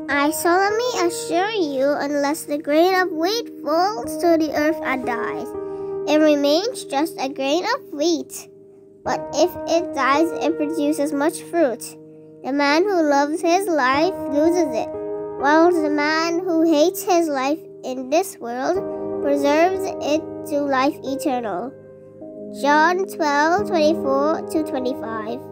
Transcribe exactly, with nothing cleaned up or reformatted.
I solemnly assure you, unless the grain of wheat falls to the earth and dies, it remains just a grain of wheat. But if it dies, it produces much fruit. The man who loves his life loses it, while the man who hates his life in this world preserves it to life eternal. John twelve, twenty-four to twenty-five.